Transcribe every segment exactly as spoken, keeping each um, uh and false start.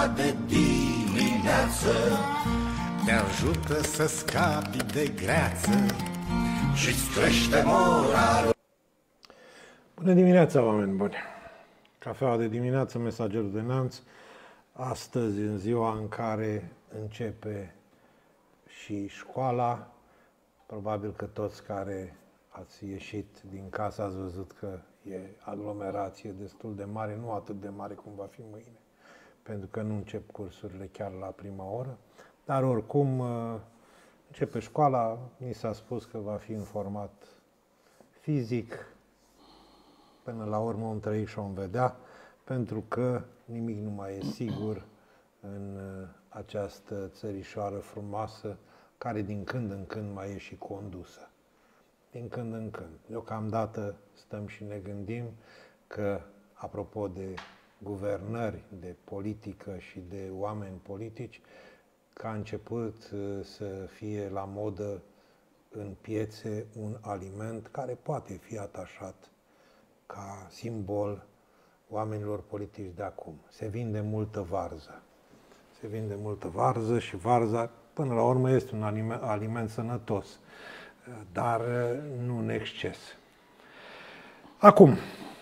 de dimineață te ajută să scapi de greață și-ți crește moralul. Bună dimineața, oameni buni! Cafeaua de dimineață, Mesagerul de Neamț. Astăzi, în ziua în care începe și școala, probabil că toți care ați ieșit din casă ați văzut că e aglomerație destul de mare, nu atât de mare cum va fi mâine, pentru că nu încep cursurile chiar la prima oră, dar oricum începe școala, mi s-a spus că va fi în format fizic, până la urmă om trăi și om vedea, pentru că nimic nu mai e sigur în această țărișoară frumoasă, care din când în când mai e și condusă. Din când în când. Deocamdată stăm și ne gândim că, apropo de guvernări, de politică și de oameni politici, că a început să fie la modă în piețe un aliment care poate fi atașat ca simbol oamenilor politici de acum. Se vinde multă varză. Se vinde multă varză și varza, până la urmă, este un aliment, aliment sănătos, dar nu în exces. Acum,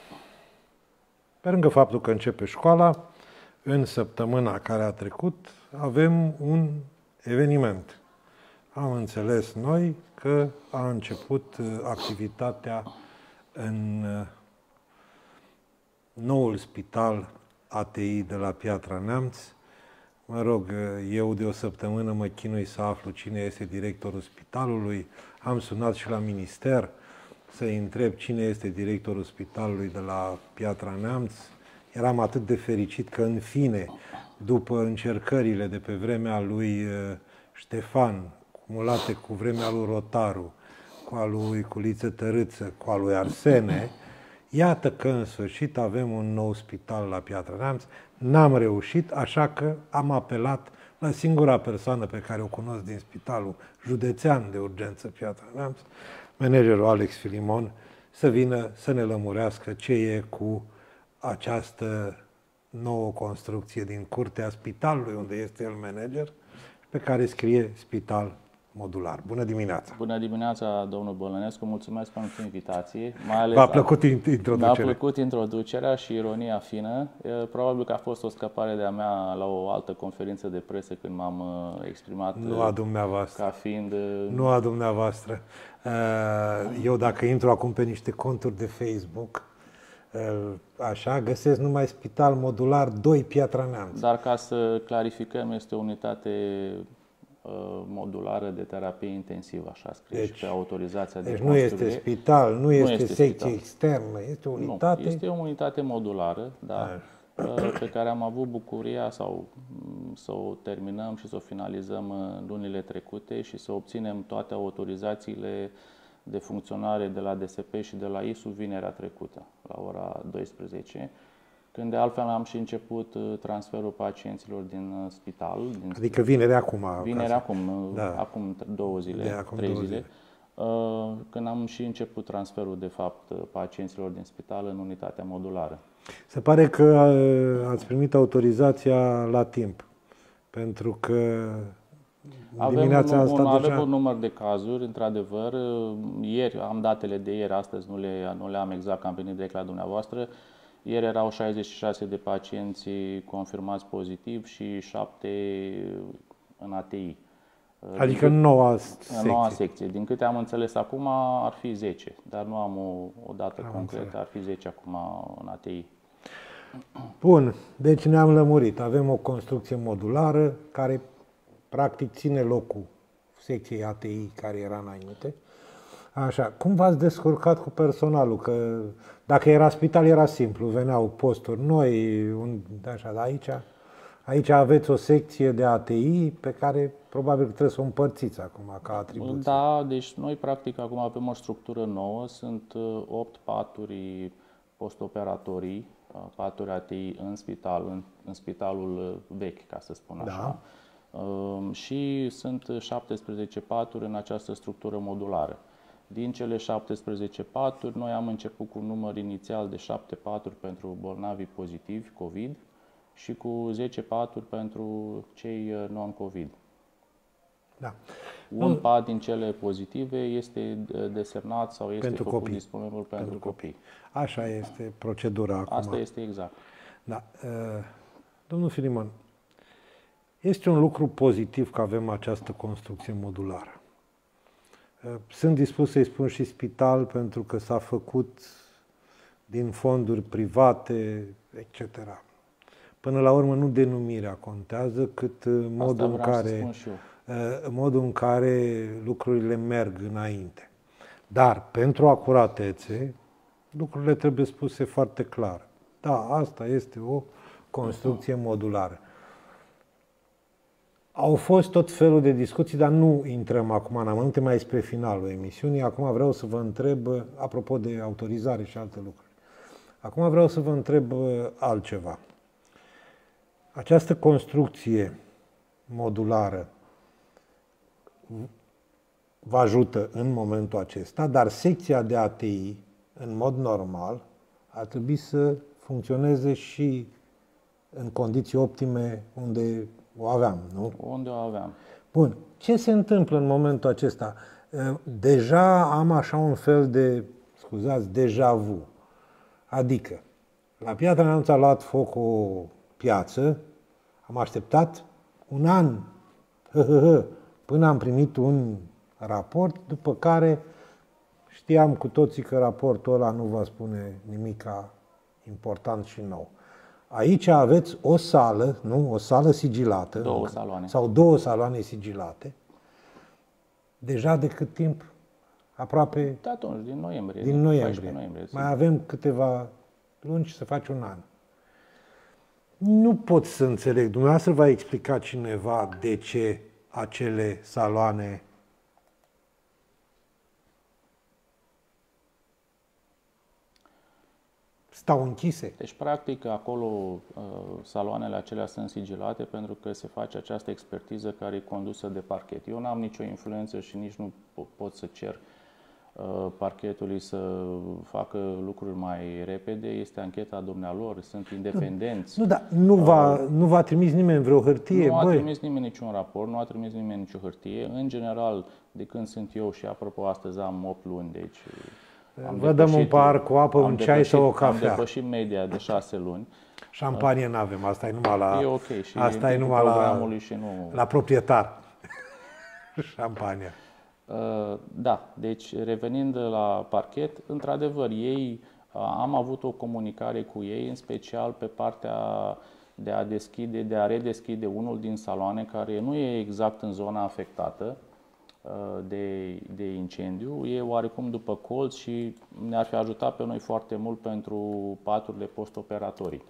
pe lângă faptul că începe școala, în săptămâna care a trecut avem un eveniment. Am înțeles noi că a început activitatea în noul spital A T I de la Piatra Neamț. Mă rog, eu de o săptămână mă chinui să aflu cine este directorul spitalului. Am sunat și la minister să-i întreb cine este directorul spitalului de la Piatra Neamț. Eram atât de fericit că, în fine, după încercările de pe vremea lui Ștefan, cumulate cu vremea lui Rotaru, cu a lui Culiță Tărâță, cu a lui Arsene, iată că în sfârșit avem un nou spital la Piatra Neamț. N-am reușit, așa că am apelat la singura persoană pe care o cunosc din Spitalul Județean de Urgență Piatra Neamț, managerul Alex Filimon, să vină să ne lămurească ce e cu această nouă construcție din curtea spitalului, unde este el manager, pe care scrie Spital Modular. Bună dimineața! Bună dimineața, domnul Bălănescu, mulțumesc pentru invitație. Mai ales V-a plăcut introducerea? Mi-a plăcut introducerea și ironia fină. Probabil că a fost o scăpare de-a mea la o altă conferință de presă când m-am exprimat. Nu a dumneavoastră. Ca fiind... Nu a dumneavoastră. Eu dacă intru acum pe niște conturi de Facebook, așa, găsesc numai Spital Modular doi Piatra Neamț. Dar ca să clarificăm, este o unitate modulară de terapie intensivă, așa scrie deci, și pe autorizația de deci construire. nu este spital, nu, nu este, este secție spital. Externă, este o unitate... Nu, este o unitate modulară, da, pe care am avut bucuria sau să o terminăm și să o finalizăm în lunile trecute și să obținem toate autorizațiile de funcționare de la D S P și de la I S U vinerea trecută, la ora douăsprezece. Când de altfel am și început transferul pacienților din spital. Din adică vineri acum. Vineri acum, da. acum două zile, de acum trei două zile. Când am și început transferul, de fapt, pacienților din spital în unitatea modulară. Se pare că ați primit autorizația la timp, pentru că dimineața avem asta un, deja... avem un număr de cazuri, într-adevăr. Ieri, am datele de ieri, astăzi nu le, nu le am exact, că am venit direct la dumneavoastră. Ieri erau șaizeci și șase de pacienți confirmați pozitiv și șapte în A T I. Adică în noua secție. În noua secție. Din câte am înțeles acum, ar fi zece, dar nu am o, o dată am concretă, înțeles. Ar fi zece acum în A T I. Bun, deci ne-am lămurit. Avem o construcție modulară care practic ține locul secției A T I care era înainte. Așa, cum v-ați descurcat cu personalul? Că dacă era spital, era simplu, veneau posturi noi, un, așa, dar aici, aici aveți o secție de A T I pe care probabil trebuie să o împărțiți acum ca atribuție. Da, deci noi practic acum avem o structură nouă, sunt opt paturi postoperatorii, paturi A T I în spital, în, în spitalul vechi, ca să spun așa. Da. Și sunt șaptesprezece paturi în această structură modulară. Din cele șaptesprezece paturi, noi am început cu un număr inițial de șapte paturi pentru bolnavii pozitivi COVID și cu zece paturi pentru cei non-COVID. Da. Un pat din cele pozitive este desemnat sau este Pentru făcut copii. disponibil pentru, pentru copii. Așa este procedura acum. Asta este exact. Da. Domnul Filimon, este un lucru pozitiv că avem această construcție modulară. Sunt dispus să-i spun și spital pentru că s-a făcut din fonduri private, et cetera. Până la urmă nu denumirea contează, cât modul în care, modul în care lucrurile merg înainte. Dar pentru acuratețe, lucrurile trebuie spuse foarte clar. Da, asta este o construcție modulară. Au fost tot felul de discuții, dar nu intrăm acum în amănunte, mai spre finalul emisiunii. Acum vreau să vă întreb, apropo de autorizare și alte lucruri, acum vreau să vă întreb altceva. Această construcție modulară vă ajută în momentul acesta, dar secția de A T I, în mod normal, ar trebui să funcționeze și în condiții optime unde o aveam, nu? Unde o aveam. Bun. Ce se întâmplă în momentul acesta? Deja am așa un fel de, scuzați, deja vu. Adică, la Piatra Neamț a luat foc o piață, am așteptat un an, hă, hă, hă, până am primit un raport, după care știam cu toții că raportul ăla nu va spune nimica important și nou. Aici aveți o sală, nu? O sală sigilată. Două saloane. Sau două saloane sigilate. Deja de cât timp? Aproape... De atunci, din noiembrie. Din noiembrie. noiembrie Mai avem câteva luni și să faci un an. Nu pot să înțeleg. Dumneavoastră v-a explicat cineva de ce acele saloane stau închise. Deci, practic, acolo saloanele acelea sunt sigilate pentru că se face această expertiză care e condusă de parchet. Eu n-am nicio influență și nici nu pot să cer parchetului să facă lucruri mai repede. Este ancheta dumnealor, sunt independenți. Nu, da, nu v-a, nu v-a trimis nimeni vreo hârtie? Nu a Băi. trimis nimeni niciun raport, nu a trimis nimeni nicio hârtie. În general, de când sunt eu și, apropo, astăzi am opt luni, deci... Vă dăm un pahar cu apă, un ceai sau o cafea. Am depășit media de șase luni. Șampanie nu avem, asta e numai la... E ok și asta e e numai la, și nu... la proprietar. Șampania. Da, deci revenind la parchet, într-adevăr, ei, am avut o comunicare cu ei, în special pe partea de a deschide, de a redeschide unul din saloane care nu e exact în zona afectată de, de incendiu, e oarecum după colț și ne-ar fi ajutat pe noi foarte mult pentru paturile post-operatorii.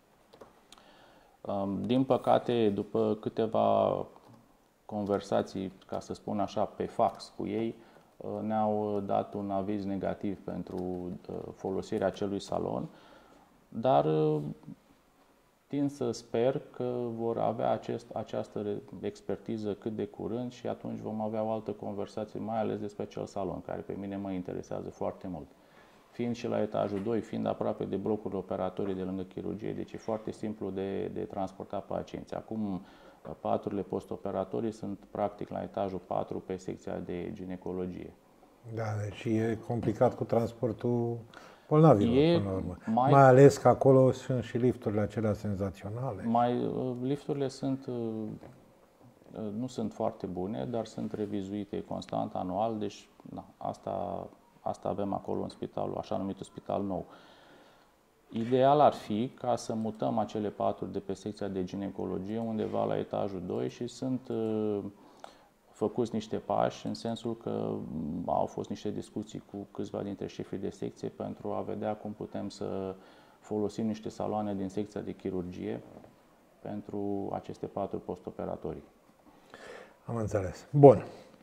Din păcate, după câteva conversații, ca să spun așa, pe fax cu ei, ne-au dat un aviz negativ pentru folosirea acelui salon, dar tind să sper că vor avea acest, această expertiză cât de curând și atunci vom avea o altă conversație, mai ales despre acel salon, care pe mine mă interesează foarte mult. Fiind și la etajul doi, fiind aproape de blocurile operatorii de lângă chirurgie, deci e foarte simplu de, de transportat pacienți. Acum, paturile post-operatorii sunt practic la etajul patru pe secția de ginecologie. Da, deci e complicat cu transportul bolnavilor, E până la urmă. Mai, mai ales că acolo sunt și lifturile acelea senzaționale. Mai, lifturile sunt, nu sunt foarte bune, dar sunt revizuite constant, anual, deci na, asta, asta avem acolo în spitalul, așa numitul spital nou. Ideal ar fi ca să mutăm acele paturi de pe secția de ginecologie undeva la etajul doi și sunt uh, făcuți niște pași în sensul că au fost niște discuții cu câțiva dintre șefii de secție pentru a vedea cum putem să folosim niște saloane din secția de chirurgie pentru aceste paturi post-operatorii. Am înțeles. Bun.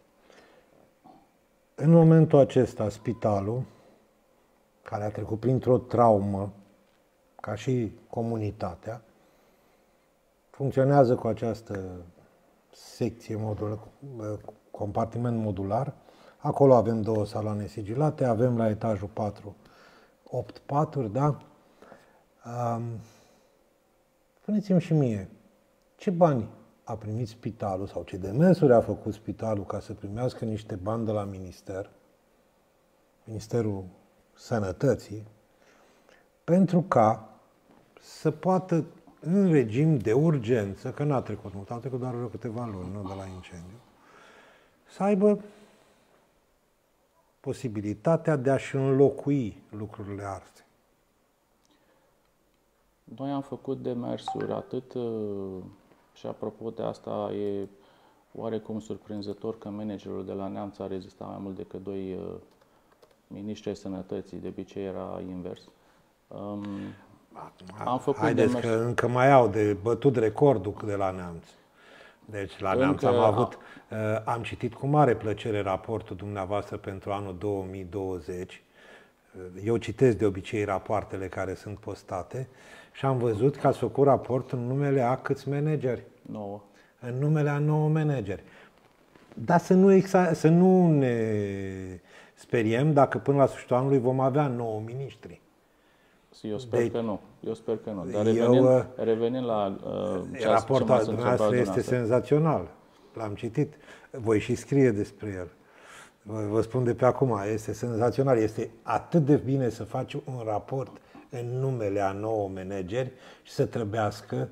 În momentul acesta, spitalul, care a trecut printr-o traumă, ca și comunitatea, funcționează cu această secție, modul, compartiment modular. Acolo avem două saloane sigilate, avem la etajul patru opt paturi, da? spuneți-mi și mie, ce bani a primit spitalul sau ce demersuri a făcut spitalul ca să primească niște bani de la minister, Ministerul Sănătății, pentru ca să poată, în regim de urgență, că n-a trecut mult, a trecut doar vreo câteva luni, nu de la incendiu, să aibă posibilitatea de a-și înlocui lucrurile arse. Noi am făcut demersuri atât, și apropo de asta, e oarecum surprinzător că managerul de la Neamț a rezistat mai mult decât doi miniștri ai sănătății, de obicei era invers. Um, am făcut Haideți demers... că încă mai au de bătut recordul de la Neamț. Deci la Neamț am avut, am citit cu mare plăcere raportul dumneavoastră pentru anul două mii douăzeci. Eu citesc de obicei rapoartele care sunt postate și am văzut că ați făcut raport în numele a câți manageri? nouă. În numele a nouă manageri. Dar să nu, exa- să nu ne speriem dacă până la sfârșitul anului vom avea nouă miniștri. Eu sper Deci, că nu. Eu sper că nu. Dar eu, revenind, revenind la uh, ce raportul ce dumneavoastră este senzațional. L-am citit. Voi și scrie despre el. Vă, vă spun de pe acum, este senzațional. Este atât de bine să faci un raport în numele a nouă manageri și să trebuiască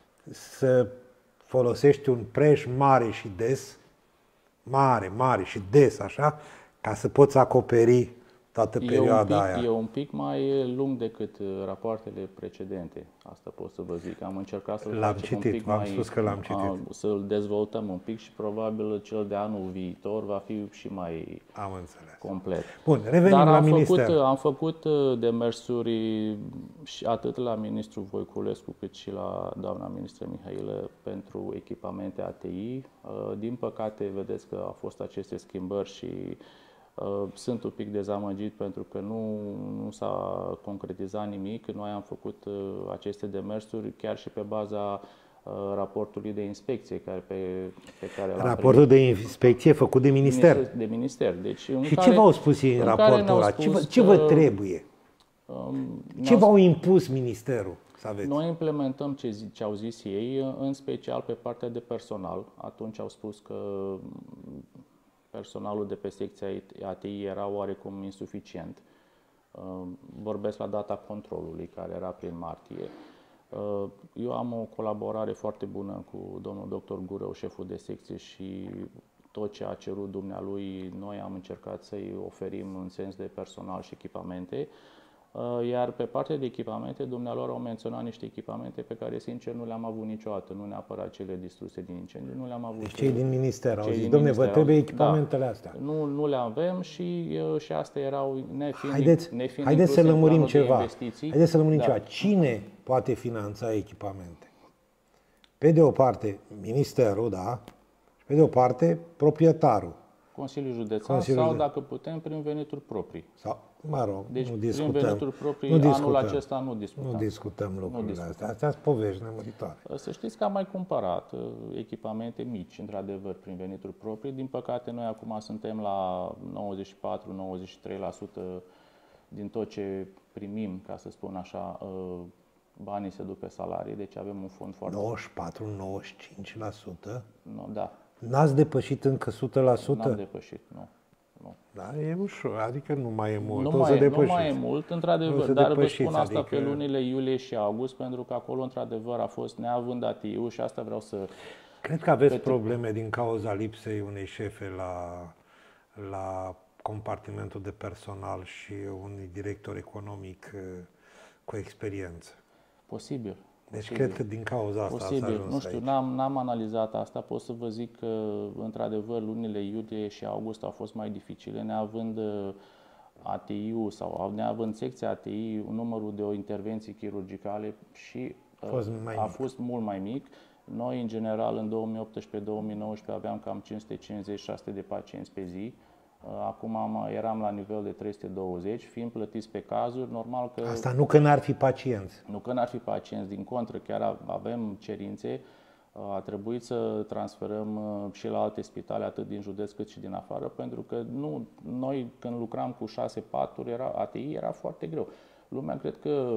să folosești un preș mare și des, mare, mare și des, așa, ca să poți acoperi toată perioada e un pic, aia. E un pic mai lung decât rapoartele precedente. Asta pot să vă zic. Am încercat să-l L-am facem citit, un pic v-am mai, spus că l-am citit. să-l dezvoltăm un pic și probabil cel de anul viitor va fi și mai Am înțeles. complet. Bun, revenim Dar la am minister. făcut, am făcut demersuri și atât la ministrul Voiculescu cât și la doamna ministră Mihailă pentru echipamente A T I. Din păcate, vedeți că au fost aceste schimbări și sunt un pic dezamăgit pentru că nu, nu s-a concretizat nimic. Noi am făcut aceste demersuri chiar și pe baza raportului de inspecție care pe, pe care l-am Raportul primit. de inspecție făcut de minister. De minister. Deci, în Și care, ce v-au spus ei în, în raportul ăla? Ce, vă, ce vă trebuie? Um, ce v-au impus ministerul să aveți? Noi implementăm ce, zi, ce au zis ei, în special pe partea de personal. Atunci au spus că personalul de pe secția A T I era oarecum insuficient. Vorbesc la data controlului, care era prin martie. Eu am o colaborare foarte bună cu domnul doctor Gurău, șeful de secție, și tot ce a cerut dumnealui, noi am încercat să-i oferim în sens de personal și echipamente. Iar pe partea de echipamente, dumnealor au menționat niște echipamente pe care, sincer, nu le-am avut niciodată. Nu neapărat cele distruse din incendiu, nu le-am avut. Deci cei din minister au zis, dom'le, minister, vă trebuie echipamentele da, astea. Nu, nu le avem și, și astea erau nefiind, Haideți, nefiind haideți să lămurim ceva. Investiții. Haideți să lămurim da. ceva. Cine poate finanța echipamente? Pe de o parte, ministerul, da, și pe de o parte, proprietarul. Consiliul Județean Consiliul sau, Județean. dacă putem, prin venituri proprii. Sau, mă rog, deci, nu discutăm. prin venituri proprii, nu anul discutăm. acesta nu discutăm. Nu discutăm lucrurile nu discutăm. astea. Astea sunt povești nemuritoare. Să știți că am mai cumpărat echipamente mici, într-adevăr, prin venituri proprii. Din păcate, noi acum suntem la nouăzeci și patru - nouăzeci și trei la sută din tot ce primim, ca să spun așa, banii se duc pe salarii, deci avem un fond foarte... nouăzeci și patru - nouăzeci și cinci la sută? No, da. N-ați depășit încă o sută la sută? N-am depășit, nu. nu. Da, e ușor, adică nu mai e mult, Nu, o mai, să nu mai e mult, într-adevăr, dar vă spun asta adică... pe lunile iulie și august, pentru că acolo, într-adevăr, a fost neavând A T I-ul și asta vreau să... Cred că aveți probleme din cauza lipsei unei șefe la, la compartimentul de personal și unui director economic cu experiență. Posibil. Deci posibil. cred că din cauza asta Posibil. ați ajuns Nu știu, aici. n-am, n-am analizat asta. Pot să vă zic că, într-adevăr, lunile iulie și august au fost mai dificile, neavând A T I-ul sau neavând secția A T I, numărul de intervenții chirurgicale și fost mai a mic. fost mult mai mic. Noi, în general, în două mii optsprezece - două mii nouăsprezece aveam cam cinci sute cincizeci - șase sute de pacienți pe zi. Acum am, eram la nivel de trei sute douăzeci, fiind plătiți pe cazuri, normal că... Asta nu că n-ar fi pacienți. Nu că n-ar fi pacienți, din contră, chiar avem cerințe. A trebuit să transferăm și la alte spitale, atât din județ cât și din afară, pentru că nu, noi când lucram cu șase paturi, era, A T I era foarte greu. Lumea cred că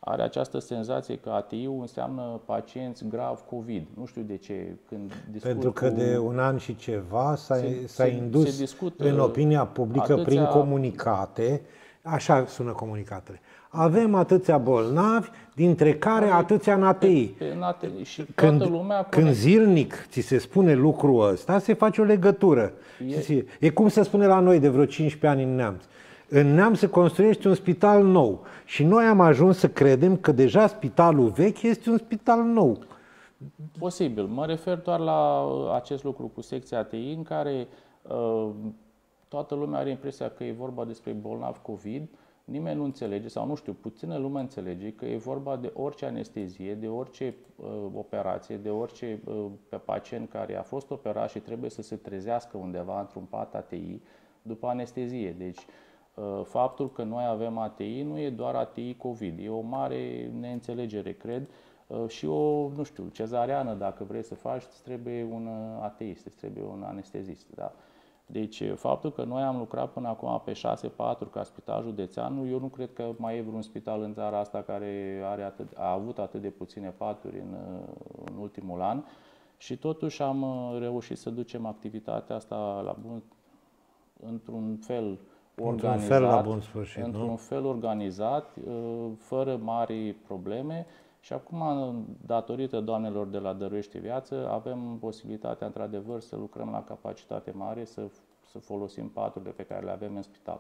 are această senzație că A T I-ul înseamnă pacienți grav COVID. Nu știu de ce. Când Pentru că cu... de un an și ceva s-a, se, s-a se, indus se discută în opinia publică atâția... prin comunicate, așa sună comunicatele, avem atâția bolnavi, dintre care Noi, atâția în A T I. Pe, pe, în A T I și când, toată lumea când zilnic ți se spune lucrul ăsta, se face o legătură. E, e cum se spune la noi de vreo cincisprezece ani în Neamț. În Neamț se construiește un spital nou și noi am ajuns să credem că deja spitalul vechi este un spital nou. Posibil. Mă refer doar la acest lucru cu secția A T I, în care uh, toată lumea are impresia că e vorba despre bolnav COVID. Nimeni nu înțelege, sau nu știu, puțină lume înțelege că e vorba de orice anestezie, de orice uh, operație, de orice uh, pe pacient care a fost operat și trebuie să se trezească undeva într-un pat A T I după anestezie. Deci, uh, faptul că noi avem A T I nu e doar A T I COVID, e o mare neînțelegere, cred, uh, și o, nu știu, cezariană, dacă vrei să faci, îți trebuie un ateist, îți trebuie un anestezist, da? Deci, faptul că noi am lucrat până acum pe șase patru ca spital județean, eu nu cred că mai e vreun spital în țara asta care are atât, a avut atât de puține paturi în, în ultimul an și totuși am reușit să ducem activitatea asta la bun, într-un fel organizat, într-un fel la bun sfârșit, într-un fel organizat, fără mari probleme. Și acum, datorită doamnelor de la Dăruiește Viață, avem posibilitatea, într-adevăr, să lucrăm la capacitate mare, să, să folosim paturile pe care le avem în spital.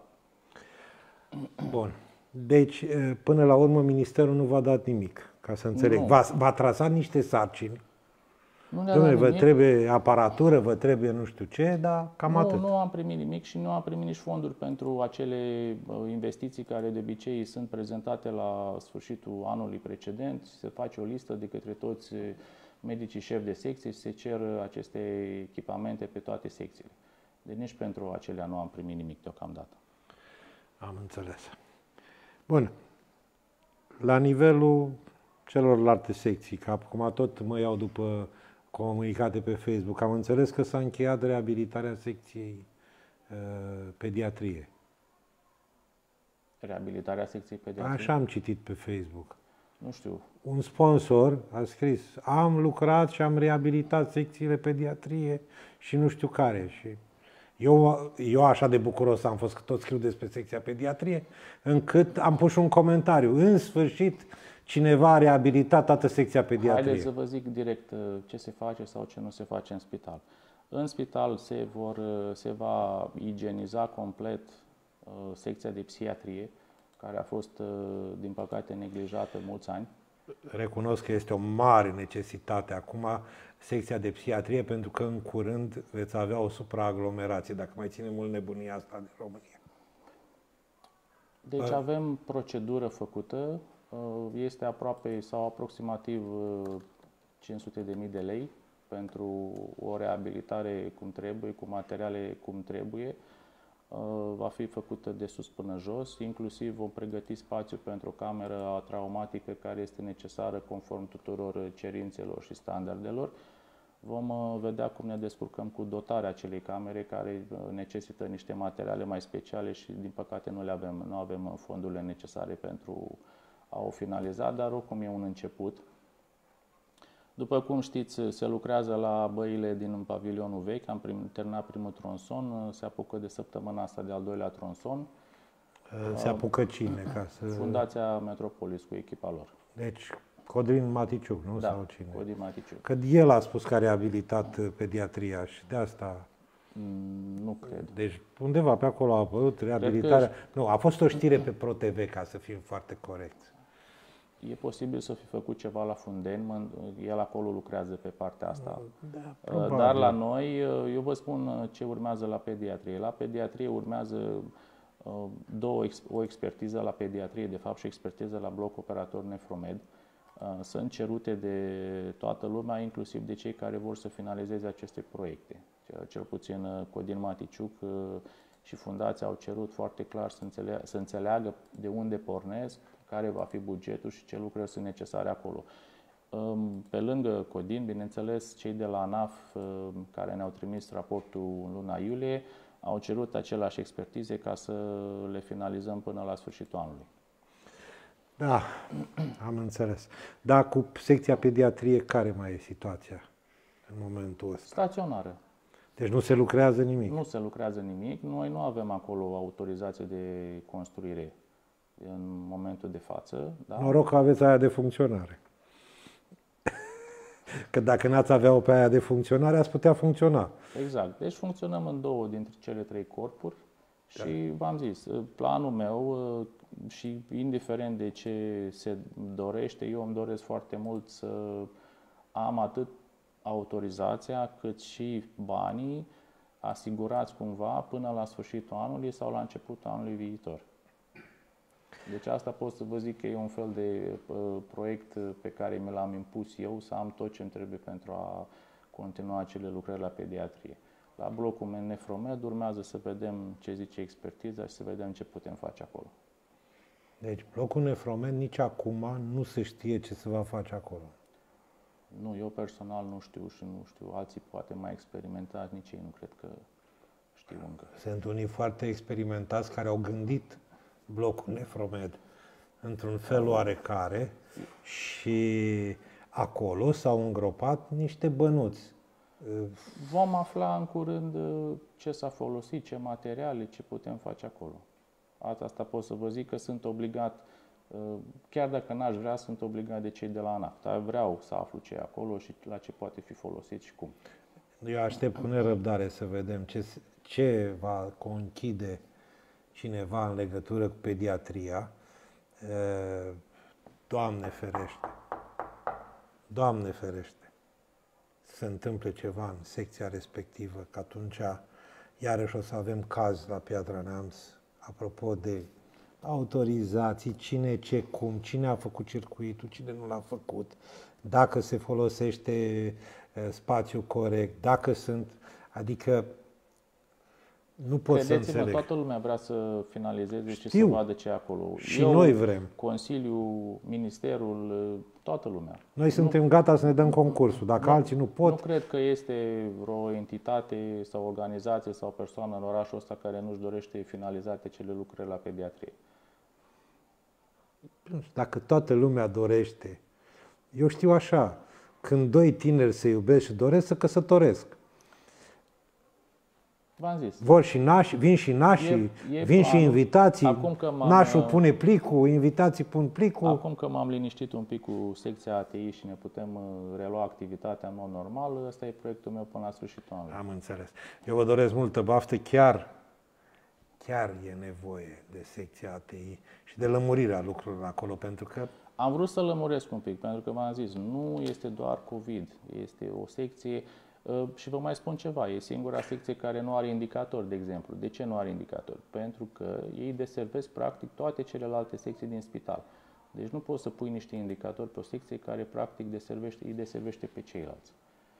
Bun. Deci, până la urmă, Ministerul nu v-a dat nimic, ca să înțeleg. V-a, v-a trasat niște sarcini. Nu ne-a Dom'le, dat vă nimic. trebuie aparatură, vă trebuie nu știu ce, dar cam nu, atât. Nu am primit nimic și nu am primit nici fonduri pentru acele investiții care de obicei sunt prezentate la sfârșitul anului precedent. Se face o listă de către toți medicii șefi de secție și se cer aceste echipamente pe toate secțiile. Deci nici pentru acelea nu am primit nimic deocamdată. Am înțeles. Bun. La nivelul celorlalte secții, că acum tot mă iau după comunicate pe Facebook, am înțeles că s-a încheiat reabilitarea secției uh, pediatrie. Reabilitarea secției pediatrie? Așa am citit pe Facebook. Nu știu. Un sponsor a scris, am lucrat și am reabilitat secțiile pediatrie și nu știu care. Și eu, eu așa de bucuros am fost că tot scriu despre secția pediatrie, încât am pus un comentariu. În sfârșit, cineva a reabilitat toată secția pediatrie. Haideți să vă zic direct ce se face sau ce nu se face în spital. În spital se, vor, se va igieniza complet uh, secția de psihiatrie, care a fost, uh, din păcate, neglijată mulți ani. Recunosc că este o mare necesitate acum secția de psihiatrie, pentru că în curând veți avea o supraaglomerație, dacă mai ține mult nebunia asta de România. Deci avem procedură făcută, este aproape sau aproximativ cinci sute de mii de lei pentru o reabilitare cum trebuie, cu materiale cum trebuie. Va fi făcută de sus până jos, inclusiv vom pregăti spațiu pentru o cameră traumatică care este necesară conform tuturor cerințelor și standardelor. Vom vedea cum ne descurcăm cu dotarea acelei camere, care necesită niște materiale mai speciale și, din păcate, nu le avem, nu avem fondurile necesare pentru a o finaliza, dar oricum e un început. După cum știți, se lucrează la băile din pavilionul vechi, am prim, terminat primul tronson, se apucă de săptămâna asta de al doilea tronson. Se apucă cine? Ca să... Fundația Metropolis cu echipa lor. Deci Codrin Maticiuc, nu? Da, Sau cine? Codrin Maticiuc. Că el a spus că a reabilitat pediatria și de asta... Mm, nu cred. Deci undeva pe acolo a apărut reabilitarea... Că... Nu, a fost o știre pe ProTV, ca să fim foarte corecți. E posibil să fi făcut ceva la Fundeni, el acolo lucrează pe partea asta. Da, dar la noi, eu vă spun ce urmează la pediatrie. La pediatrie urmează două, o expertiză la pediatrie, de fapt, și expertiză la bloc operator Nefromed. Sunt cerute de toată lumea, inclusiv de cei care vor să finalizeze aceste proiecte. Cel puțin Codin Maticiuc și fundația au cerut foarte clar să înțeleagă, să înțeleagă de unde pornesc, care va fi bugetul și ce lucruri sunt necesare acolo. Pe lângă Codin, bineînțeles, cei de la ANAF care ne-au trimis raportul în luna iulie au cerut aceleași expertize ca să le finalizăm până la sfârșitul anului. Da, am înțeles. Dar cu secția pediatrie, care mai e situația în momentul ăsta? Staționară. Deci nu se lucrează nimic? Nu se lucrează nimic. Noi nu avem acolo o autorizație de construire în momentul de față. Da? Noroc că aveți aia de funcționare. Că dacă n-ați avea-o pe aia de funcționare, ați putea funcționa. Exact. Deci funcționăm în două dintre cele trei corpuri și v-am zis, planul meu și indiferent de ce se dorește, eu îmi doresc foarte mult să am atât autorizația cât și banii asigurați cumva până la sfârșitul anului sau la începutul anului viitor. Deci asta pot să vă zic că e un fel de uh, proiect pe care mi l-am impus eu, să am tot ce îmi trebuie pentru a continua acele lucrări la pediatrie. La blocul Nefromed urmează să vedem ce zice expertiza și să vedem ce putem face acolo. Deci blocul Nefromed nici acum nu se știe ce se va face acolo. Nu, eu personal nu știu și nu știu, alții poate mai experimentați, nici ei nu cred că știu încă. Sunt unii foarte experimentați care au gândit blocul Nefromed într-un fel oarecare și acolo s-au îngropat niște bănuți. Vom afla în curând ce s-a folosit, ce materiale, ce putem face acolo. Asta pot să vă zic că sunt obligat, chiar dacă n-aș vrea, sunt obligat de cei de la ANACT. Dar vreau să aflu ce e acolo și la ce poate fi folosit și cum. Eu aștept cu nerăbdare să vedem ce, ce va conchide cineva în legătură cu pediatria. Doamne ferește! Doamne ferește! Se întâmple ceva în secția respectivă, că atunci iarăși o să avem caz la Piatra Neamț, apropo de autorizații, cine, ce, cum, cine a făcut circuitul, cine nu l-a făcut, dacă se folosește spațiu corect, dacă sunt, adică nu pot să înțeleg. Credeți-mă, toată lumea vrea să finalizeze și Știu. să vadă ce e acolo. Și Eu, noi vrem. Consiliul, Ministerul, toată lumea. Noi suntem gata să ne dăm concursul. Dacă nu, alții nu pot... Nu cred că este vreo entitate sau organizație sau persoană în orașul ăsta care nu-și dorește finalizate cele lucruri la pediatrie. Dacă toată lumea dorește, eu știu așa, când doi tineri se iubesc și doresc, să căsătoresc. V-am zis. Vor și nași, vin și nașii, e, e vin planul. și invitații, Acum că nașul pune plicul, invitații pun plicul. Acum că m-am liniștit un pic cu secția A T I și ne putem relua activitatea în mod normal, ăsta e proiectul meu până la sfârșitul anului. Am înțeles. Eu vă doresc multă baftă, chiar, chiar e nevoie de secția A T I și de lămurirea lucrurilor acolo, pentru că... Am vrut să lămuresc un pic, pentru că v-am zis, nu este doar COVID, este o secție. Și vă mai spun ceva, e singura secție care nu are indicator, de exemplu. De ce nu are indicator? Pentru că ei deservesc practic toate celelalte secții din spital. Deci nu poți să pui niște indicatori pe o secție care practic deservește, îi deservește pe ceilalți.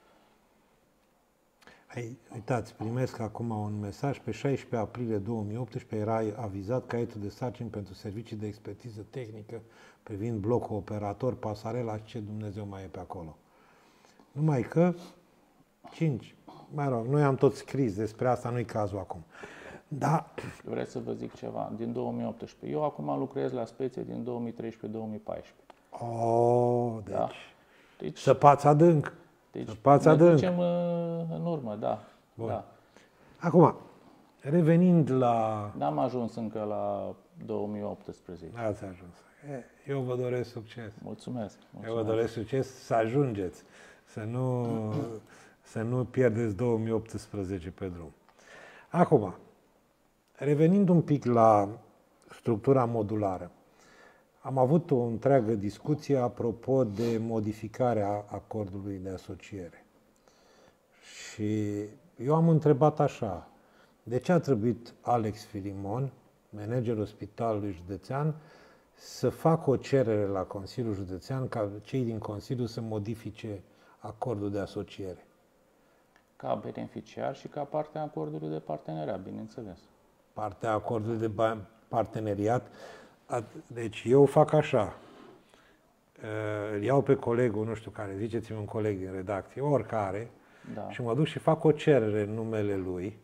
Hai, uitați, primesc acum un mesaj. Pe șaisprezece aprilie două mii optsprezece era avizat caietul de sarcini pentru servicii de expertiză tehnică privind blocul operator, pasarela și ce Dumnezeu mai e pe acolo. Numai că cinci. Mă rog, noi am tot scris despre asta, nu-i cazul acum. Da. Vreți să vă zic ceva? Din două mii optsprezece. Eu acum lucrez la spețe din două mii treisprezece două mii paisprezece. Oh, deci... Da. Deci, săpați adânc. Deci săpați ne adânc. ducem în urmă, da. da. Acum, revenind la... N-am ajuns încă la două mii optsprezece. Ați ajuns. Eu vă doresc succes. Mulțumesc. mulțumesc. Eu vă doresc succes să ajungeți. Să nu... Să nu pierdeți două mii optsprezece pe drum. Acum, revenind un pic la structura modulară, am avut o întreagă discuție apropo de modificarea acordului de asociere. Și eu am întrebat așa, de ce a trebuit Alex Filimon, managerul Spitalului Județean, să facă o cerere la Consiliul Județean ca cei din Consiliu să modifice acordul de asociere? Ca beneficiar și ca partea acordului de parteneriat, bineînțeles. Partea acordului de parteneriat. Deci eu fac așa. Îl iau pe colegul, nu știu care, ziceți-mi un coleg din redacție, oricare, da. Și mă duc și fac o cerere în numele lui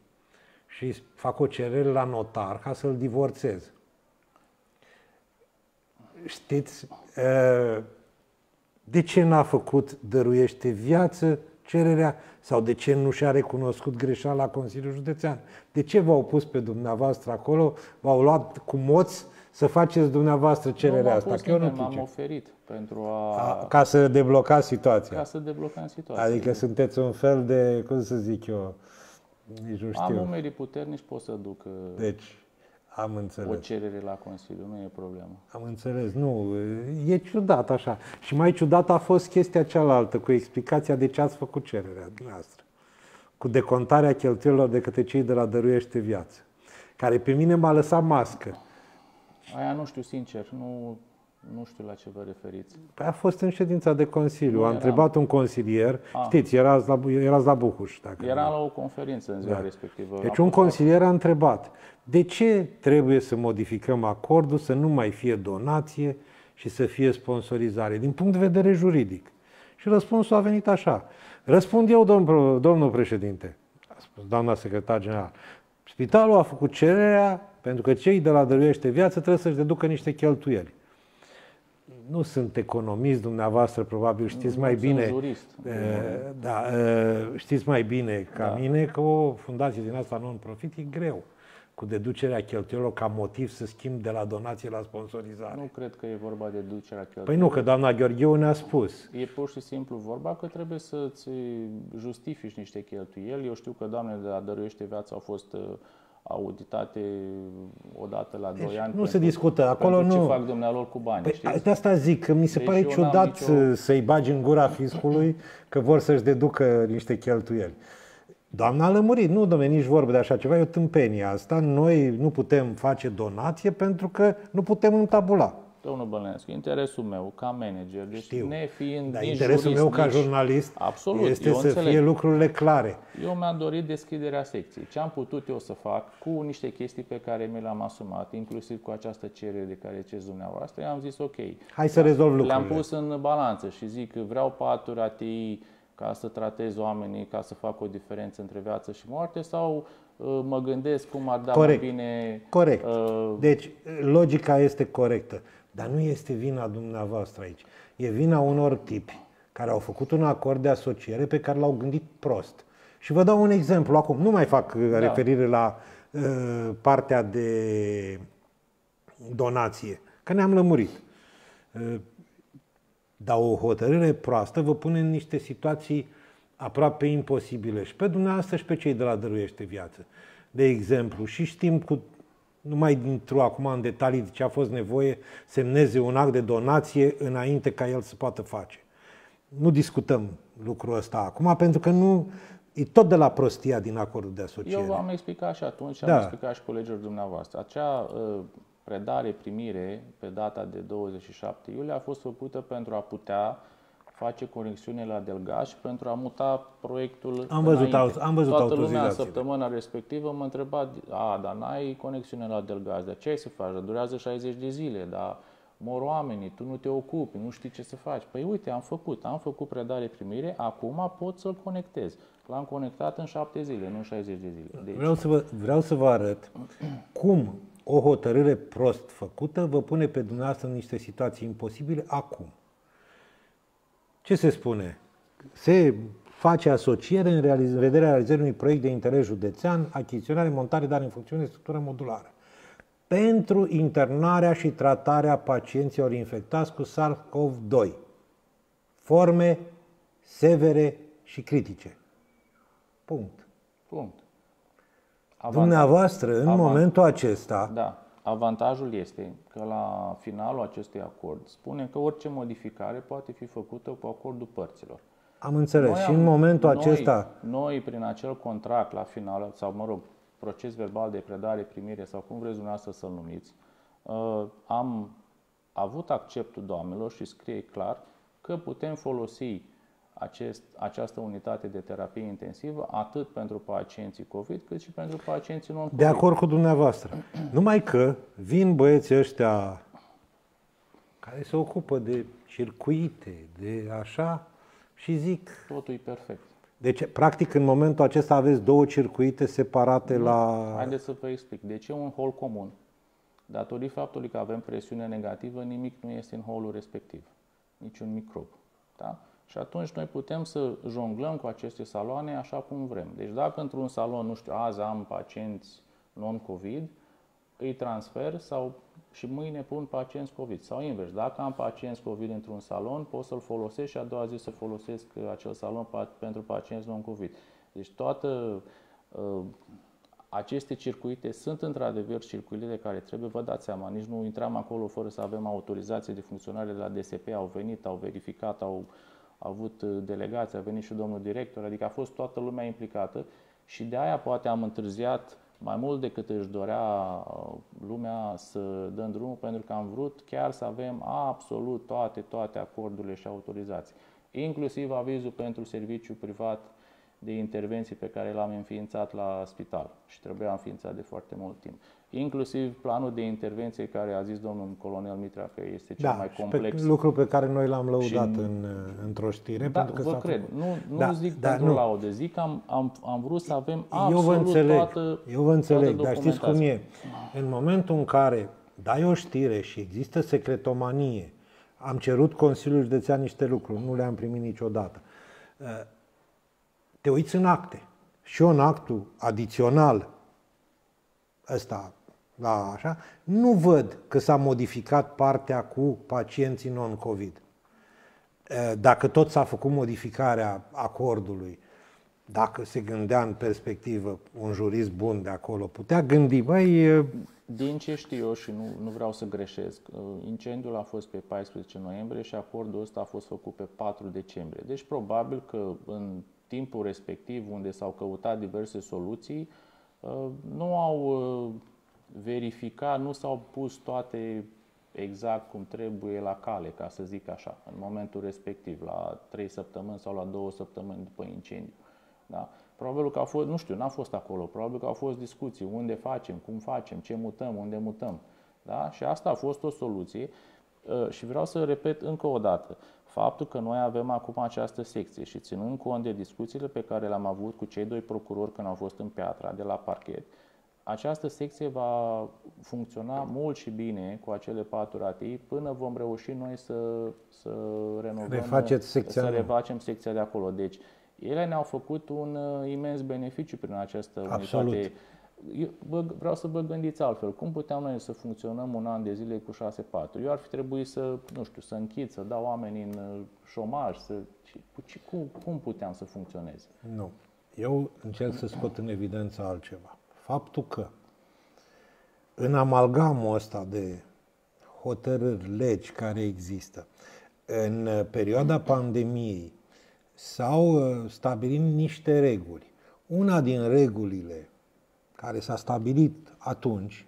și fac o cerere la notar ca să-l divorțez. știți, de ce n-a făcut Dăruiește Viață cererea sau de ce nu și-a recunoscut greșeala la Consiliul Județean? De ce v-au pus pe dumneavoastră acolo, v-au luat cu moți să faceți dumneavoastră cererea asta? Că eu nu m-am oferit pentru a... a... Ca să deblocați situația. Ca să deblocăm situația. Adică sunteți un fel de, cum să zic eu, nici nu știu. Am umerii puternici, pot să duc deci, am înțeles. o cerere la Consiliu, nu e problemă. Am înțeles, nu, e ciudat așa. Și mai ciudat a fost chestia cealaltă, cu explicația de ce ați făcut cererea dumneavoastră. Cu decontarea cheltuielilor de către cei de la Dăruiește Viață, care pe mine m-a lăsat mască. Aia nu știu, sincer, nu, nu știu la ce vă referiți. Păi a fost în ședința de Consiliu, nu a eram. întrebat un consilier, a. știți, erați la, erați la Bucuș. Dacă Eram la o conferință în ziua da. respectivă. Deci un consilier a întrebat, de ce trebuie să modificăm acordul, să nu mai fie donație și să fie sponsorizare, din punct de vedere juridic? Și răspunsul a venit așa. Răspund eu, domn, domnul președinte, a spus doamna secretar general, spitalul a făcut cererea pentru că cei de la Dăruiește Viață trebuie să-și deducă niște cheltuieli. Nu sunt economist, dumneavoastră probabil știți nu mai bine. Sunt jurist. Da, știți mai bine ca da. mine că o fundație din asta non-profit e greu cu deducerea cheltuielor ca motiv să schimb de la donație la sponsorizare. Nu cred că e vorba de deducerea cheltuielor. Păi nu, că doamna Gheorgheu ne-a spus. E pur și simplu vorba că trebuie să-ți justifici niște cheltuieli. Eu știu că doamnele de la Dăruiește Viață au fost auditate odată la doi deci ani. Nu se discută, acolo nu. Ce fac dumnealor cu bani, păi, știți? De asta zic, că mi se deci pare ciudat nicio... să-i bagi în gura fiscului că vor să-și deducă niște cheltuieli. Doamna a lămurit, nu, dom'le, nici vorbă de așa ceva, e o tâmpenie asta. Noi nu putem face donație pentru că nu putem întabula. Domnul Bălănescu, interesul meu ca manager, deci Știu, nefiind dar nici interesul jurist, meu ca nici... jurnalist Absolut, este eu să înțeleg. fie lucrurile clare. Eu mi-am dorit deschiderea secției. Ce am putut eu să fac cu niște chestii pe care mi le-am asumat, inclusiv cu această cerere de care cereți dumneavoastră, am zis ok. Hai să rezolv lucrurile. Le-am pus în balanță și zic că vreau paturi A T I ca să tratez oamenii, ca să fac o diferență între viață și moarte sau uh, mă gândesc cum ar da Corect. mai bine... Corect. Uh, deci, logica este corectă. Dar nu este vina dumneavoastră aici. E vina unor tipi care au făcut un acord de asociere pe care l-au gândit prost. Și vă dau un exemplu acum. Nu mai fac da. referire la uh, partea de donație, că ne-am lămurit. Uh, dar o hotărâre proastă vă pune în niște situații aproape imposibile și pe dumneavoastră și pe cei de la Dăruiește Viață. De exemplu, și știm cu nu mai intru acum în detalii de ce a fost nevoie, semneze un act de donație înainte ca el să poată face. Nu discutăm lucrul ăsta acum, pentru că nu e tot de la prostia din acordul de asociere. Eu v-am explicat și atunci și da. am explicat și colegilor dumneavoastră. Acea uh, predare-primire pe data de douăzeci și șapte iulie a fost făcută pentru a putea face conexiune la Delgaz și pentru a muta proiectul Am văzut, înainte. am văzut Toată lumea în autorizațiile. săptămâna respectivă mă întreba, a, dar n-ai conexiune la Delgaz, dar ce ai să faci? Durează șaizeci de zile, dar mor oamenii, tu nu te ocupi, nu știi ce să faci. Păi uite, am făcut, am făcut predare-primire, acum pot să-l conectez. L-am conectat în șapte zile, nu în șaizeci de zile. Deci... Vreau, să vă, vreau să vă arăt cum o hotărâre prost făcută vă pune pe dumneavoastră în niște situații imposibile acum. Ce se spune? Se face asociere în, realiz- în vederea realizării unui proiect de interes județean, achiziționare, montare, dar în funcțiune de structură modulară, pentru internarea și tratarea pacienților infectați cu SARS-CoV doi, forme severe și critice. Punct. Punct. Dumneavoastră, în Avant... momentul acesta... Da. Avantajul este că la finalul acestui acord spune că orice modificare poate fi făcută cu acordul părților. Am înțeles. Noi și am, în momentul noi, acesta... Noi, prin acel contract la final, sau mă rog, proces verbal de predare, primire, sau cum vreți dumneavoastră să-l numiți, am avut acceptul doamnelor și scrie clar că putem folosi acest, această unitate de terapie intensivă atât pentru pacienții COVID cât și pentru pacienții non-COVID. De acord cu dumneavoastră. Numai că vin băieții ăștia care se ocupă de circuite, de așa, și zic... Totul e perfect. Deci, practic, în momentul acesta aveți două circuite separate nu. la... Haideți să vă explic. Deci e un hol comun Datorită faptului că avem presiune negativă, nimic nu este în holul respectiv, niciun microb. Da? Și atunci noi putem să jonglăm cu aceste saloane așa cum vrem. Deci dacă într-un salon, nu știu, azi am pacienți non-COVID, îi transfer sau și mâine pun pacienți COVID. Sau invers, dacă am pacienți COVID într-un salon, pot să-l folosesc și a doua zi să folosesc acel salon pentru pacienți non-COVID. Deci toată uh, aceste circuite sunt într-adevăr circuitele care trebuie, vă dați seama, nici nu intram acolo fără să avem autorizație de funcționare de la D S P, au venit, au verificat, au, au avut delegații, a venit și domnul director, adică a fost toată lumea implicată și de aia poate am întârziat mai mult decât își dorea lumea să dăm drumul, pentru că am vrut chiar să avem absolut toate, toate acordurile și autorizații, inclusiv avizul pentru serviciu privat de intervenții pe care l-am înființat la spital și trebuia înființat de foarte mult timp. Inclusiv planul de intervenție care a zis domnul colonel Mitra că este cel da, mai complex. Pe lucru pe care noi l-am lăudat și, în, într-o știre. Da, pentru că vă cred. făcut. Nu, nu da, zic da, pentru nu. laudă. Zic că am, am, am vrut să avem eu absolut vă înțeleg, toată Eu vă înțeleg, toată dar știți cum e? În momentul în care dai o știre și există secretomanie, am cerut Consiliul Județean niște lucruri, nu le-am primit niciodată. Te uiți în acte. Și eu în actul adițional ăsta, la așa, nu văd că s-a modificat partea cu pacienții non-COVID. Dacă tot s-a făcut modificarea acordului, dacă se gândea în perspectivă un jurist bun de acolo, putea gândi, băi... Din ce știu eu și nu, nu vreau să greșesc, incendiul a fost pe paisprezece noiembrie și acordul ăsta a fost făcut pe patru decembrie. Deci probabil că în timpul respectiv, unde s-au căutat diverse soluții, nu au verificat, nu s-au pus toate exact cum trebuie la cale, ca să zic așa, în momentul respectiv, la trei săptămâni sau la două săptămâni după incendiu. Da? Probabil că au fost, nu știu, n-am fost acolo, probabil că au fost discuții, unde facem, cum facem, ce mutăm, unde mutăm. Da? Și asta a fost o soluție și vreau să repet încă o dată. Faptul că noi avem acum această secție și ținând cont de discuțiile pe care le-am avut cu cei doi procurori când au fost în Piatra, de la parchet, această secție va funcționa mult și bine cu acele patru A T I până vom reuși noi să, să renovăm, secția să refacem secția de acolo. Deci, ele ne-au făcut un uh, imens beneficiu prin această Absolut. unitate. Eu bă, vreau să vă gândiți altfel. Cum puteam noi să funcționăm un an de zile cu șase patru? Eu ar fi trebuit să, nu știu, să închid, să dau oamenii în uh, șomaj, să... Cum, cum puteam să funcționeze? Nu. Eu încerc să scot în evidență altceva. Faptul că în amalgamul ăsta de hotărâri, legi care există, în perioada pandemiei s-au stabilit niște reguli. Una din regulile care s-a stabilit atunci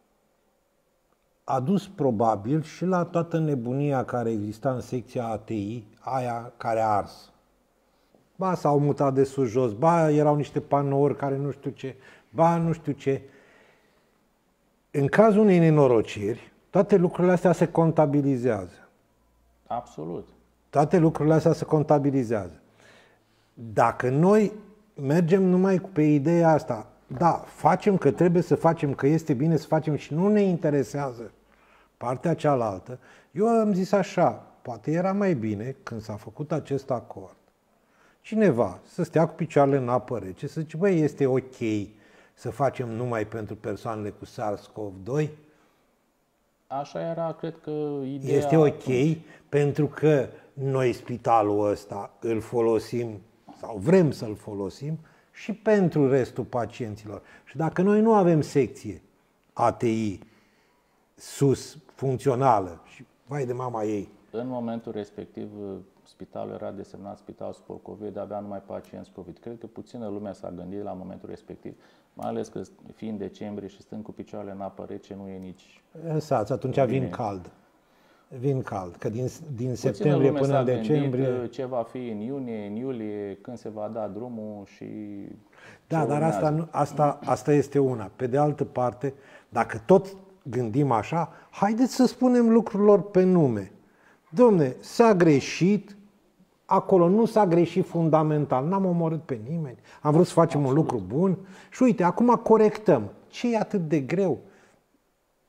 a dus probabil și la toată nebunia care exista în secția A T I, aia care a ars. Ba s-au mutat de sus jos, ba erau niște panouri care nu știu ce, ba nu știu ce. În cazul unei nenorociri, toate lucrurile astea se contabilizează. Absolut. Toate lucrurile astea se contabilizează. Dacă noi mergem numai pe ideea asta, da, facem că trebuie să facem, că este bine să facem și nu ne interesează partea cealaltă, eu am zis așa, poate era mai bine când s-a făcut acest acord, cineva să stea cu picioarele în apă rece, să zice, băi, este ok să facem numai pentru persoanele cu SARS-CoV doi? Așa era, cred că, ideea... Este ok atunci. Pentru că noi spitalul ăsta îl folosim sau vrem să-l folosim și pentru restul pacienților. Și dacă noi nu avem secție A T I sus, funcțională, și vai de mama ei. În momentul respectiv, spitalul era desemnat spital spor COVID, avea numai pacienți COVID. Cred că puțină lumea s-a gândit la momentul respectiv, mai ales că fiind decembrie și stând cu picioarele în apă rece, nu e nici... Exact, atunci bine. vin cald. Vin cald, că din, din septembrie până în decembrie... ce va fi în iunie, în iulie, când se va da drumul și... Da, dar asta, nu, asta, asta este una. Pe de altă parte, dacă tot gândim așa, haideți să spunem lucrurilor pe nume. Dom'le, s-a greșit, acolo nu s-a greșit fundamental, n-am omorât pe nimeni, am vrut să facem Absolut. un lucru bun și uite, acum corectăm. Ce e atât de greu?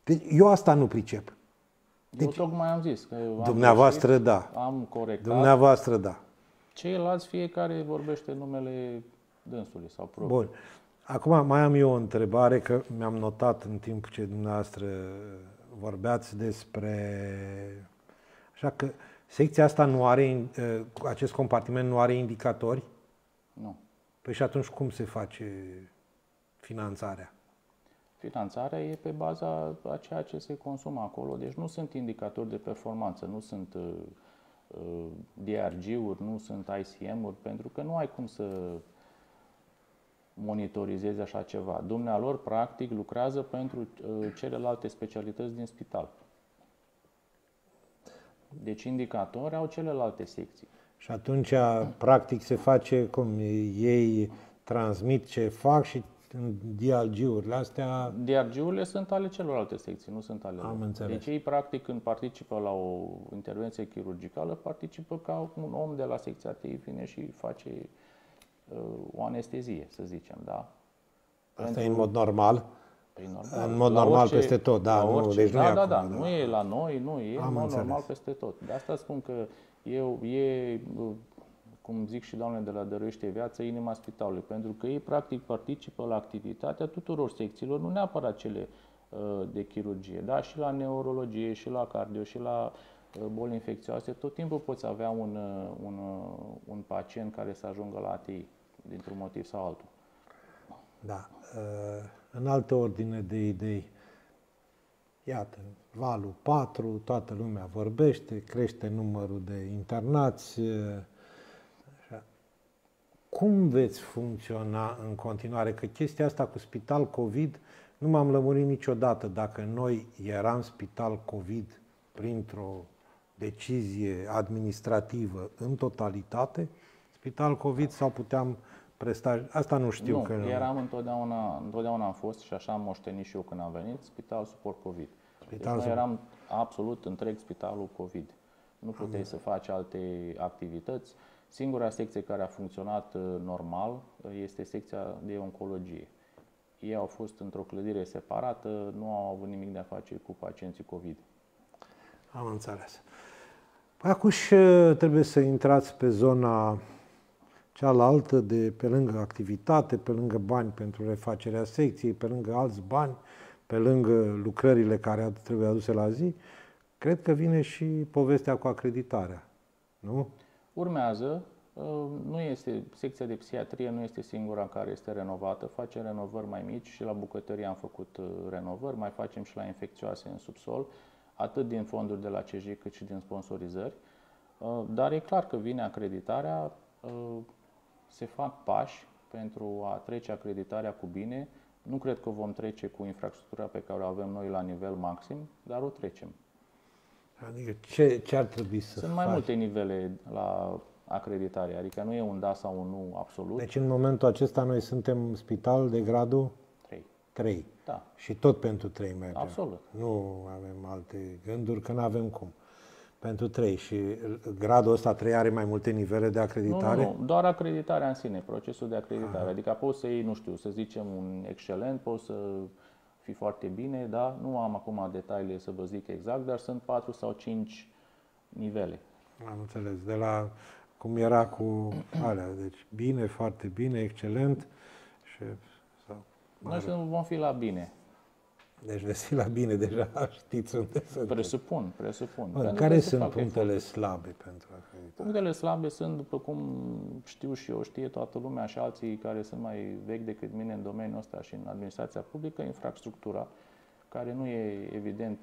Deci eu asta nu pricep. Deci, eu tocmai am zis că am dumneavoastră greșit, da. Am corectat. Dumneavoastră da. Ceilalți fiecare vorbește numele dânsului sau propriu. Bun. Acum mai am eu o întrebare, că mi-am notat în timp ce dumneavoastră vorbeați despre... Așa că secția asta nu are, acest compartiment nu are indicatori? Nu. Păi și atunci cum se face finanțarea? Finanțarea e pe baza a ceea ce se consumă acolo. Deci nu sunt indicatori de performanță, nu sunt uh, uh, D R G-uri, nu sunt I C M-uri, pentru că nu ai cum să monitorizezi așa ceva. Dumnealor, practic, lucrează pentru uh, celelalte specialități din spital. Deci indicatori au celelalte secții. Și atunci, practic, se face cum? Ei transmit ce fac și în D R G-urile astea... D R G-urile sunt ale celorlalte secții, nu sunt ale lor. Am înțeles. Deci ei, practic, când participă la o intervenție chirurgicală, participă ca un om de la secția T I, vine și face uh, o anestezie, să zicem, da? Asta Pentru... e în mod normal? Păi normal. În mod la normal orice, peste tot, da. Nu, orice, deci nu da, e da, acum, da, da. nu e la noi, nu e Am în mod înțeles. normal peste tot. De asta spun că eu, e, cum zic și doamnele de la Dăruiește Viață, inima spitalului, pentru că ei practic participă la activitatea tuturor secțiilor, nu neapărat cele uh, de chirurgie, da, și la neurologie, și la cardio, și la uh, boli infecțioase, tot timpul poți avea un, uh, un, uh, un pacient care să ajungă la A T I, dintr-un motiv sau altul. Da. În altă ordine de idei, iată, valul patru, toată lumea vorbește, crește numărul de internați. Așa. Cum veți funcționa în continuare? Că chestia asta cu spital COVID nu m-am lămurit niciodată dacă noi eram spital COVID printr-o decizie administrativă în totalitate, spital COVID sau puteam presta... Asta nu știu. Nu, că eram întotdeauna, întotdeauna am fost și așa am moștenit și eu când am venit, spital suport COVID. Spital deci noi suport. eram absolut întreg spitalul COVID. Nu puteai să faci alte activități. Singura secție care a funcționat normal este secția de oncologie. Ei au fost într-o clădire separată, nu au avut nimic de a face cu pacienții COVID. Am înțeles. Păi acum trebuie să intrați pe zona cealaltă de pe lângă activitate, pe lângă bani pentru refacerea secției, pe lângă alți bani, pe lângă lucrările care trebuie aduse la zi. Cred că vine și povestea cu acreditarea, nu? Urmează. Nu este, secția de psihiatrie nu este singura care este renovată, facem renovări mai mici și la bucătărie am făcut renovări, mai facem și la infecțioase în subsol, atât din fonduri de la C J cât și din sponsorizări. Dar e clar că vine acreditarea, se fac pași pentru a trece acreditarea cu bine. Nu cred că vom trece cu infrastructura pe care o avem noi la nivel maxim, dar o trecem. Adică ce, ce ar trebui să Sunt faci? mai multe nivele la acreditare, adică nu e un da sau un nu absolut. Deci în momentul acesta noi suntem spital de gradul trei. trei. Da. Și tot pentru trei mergem. Absolut. Nu avem alte gânduri, că nu avem cum. Pentru trei. Și gradul ăsta trei are mai multe nivele de acreditare? Nu, nu, doar acreditarea în sine, procesul de acreditare. Aha. Adică poți să iei, nu știu, să zicem un excelent, poți să fii foarte bine, da? Nu am acum detaliile să vă zic exact, dar sunt patru sau cinci nivele. Am înțeles. De la cum era cu alea. Deci bine, foarte bine, excelent. Șef, sau Noi să vom fi la bine. Deci veți fi la bine deja, știți unde sunt. Presupun, presupun. Bă, care sunt punctele slabe pentru acreditare? Punctele slabe sunt, după cum știu și eu, știe toată lumea și alții care sunt mai vechi decât mine în domeniul ăsta și în administrația publică, infrastructura, care nu e evident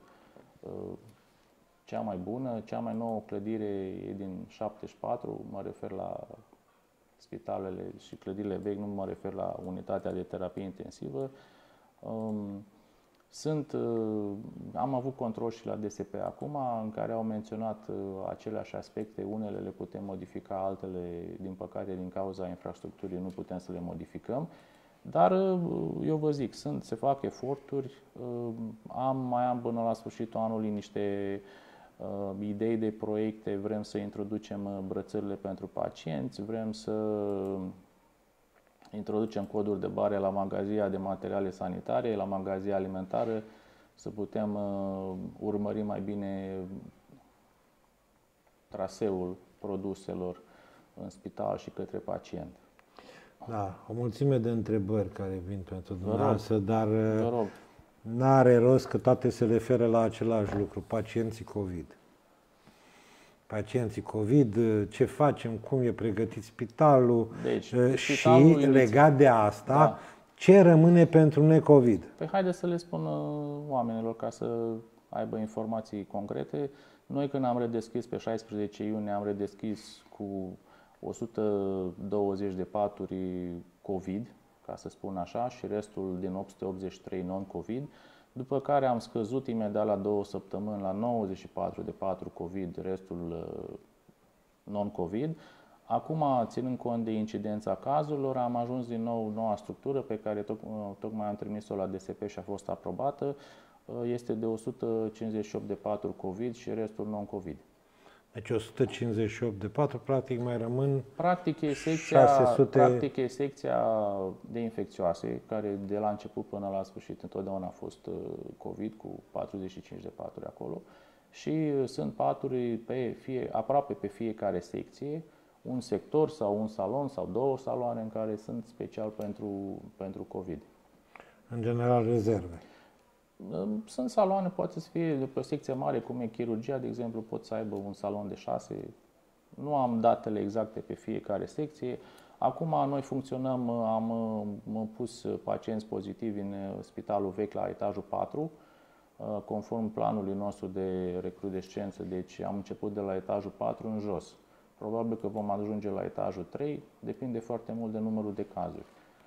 cea mai bună. Cea mai nouă clădire e din șaptezeci și patru, mă refer la spitalele și clădirile vechi, nu mă refer la unitatea de terapie intensivă. Sunt, am avut control și la D S P acum, în care au menționat aceleași aspecte. Unele le putem modifica, altele, din păcate, din cauza infrastructurii, nu putem să le modificăm. Dar eu vă zic, sunt, se fac eforturi. Am, mai am până la sfârșitul anului niște uh, idei de proiecte. Vrem să introducem brățările pentru pacienți, vrem să introducem coduri de bare la magazia de materiale sanitare, la magazia alimentară, să putem uh, urmări mai bine traseul produselor în spital și către pacient. Da, o mulțime de întrebări care vin pentru dumneavoastră, dar Vă rog. n-are rost că toate se referă la același lucru, pacienții COVID. Pacienții COVID, ce facem, cum e pregătit spitalul, Deci, și spitalul legat de asta, da. ce rămâne pentru necovid? Păi haideți să le spun oamenilor ca să aibă informații concrete. Noi când am redeschis pe șaisprezece iunie, am redeschis cu o sută douăzeci de paturi COVID, ca să spun așa, și restul din opt sute optzeci și trei non-COVID, după care am scăzut imediat la două săptămâni la nouăzeci și patru de paturi COVID, restul non-COVID. Acum, ținând cont de incidența cazurilor, am ajuns din nou noua structură pe care toc, tocmai am trimis-o la D S P și a fost aprobată. Este de o sută cincizeci și opt de paturi COVID și restul non-COVID. Deci o sută cincizeci și opt de patru, practic mai rămân practic e secția, șase sute... practic e secția de infecțioase, care de la început până la sfârșit întotdeauna a fost COVID, cu patruzeci și cinci de paturi acolo. Și sunt paturi pe fie, aproape pe fiecare secție, un sector sau un salon sau două saloane în care sunt special pentru, pentru COVID. În general, rezerve. Sunt saloane, poate să fie de pe o secție mare, cum e chirurgia, de exemplu, pot să aibă un salon de șase. Nu am datele exacte pe fiecare secție. Acum noi funcționăm, am, am pus pacienți pozitivi în spitalul vechi la etajul patru, conform planului nostru de recrudescență, deci am început de la etajul patru în jos. Probabil că vom ajunge la etajul trei, depinde foarte mult de numărul de cazuri.